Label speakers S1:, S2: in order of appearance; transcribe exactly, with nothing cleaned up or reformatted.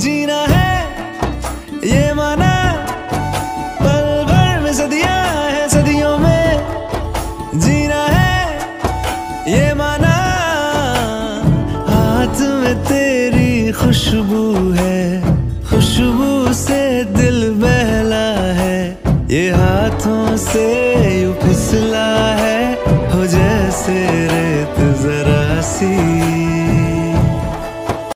S1: जीना है ये माना, पल भर में सदियां है, सदियों में जीना है ये माना। हाथ में तेरी खुशबू है, खुशबू से दिल बहला है, ये हाथों से यूं फिसला है, हो जैसे रेत जरा सी।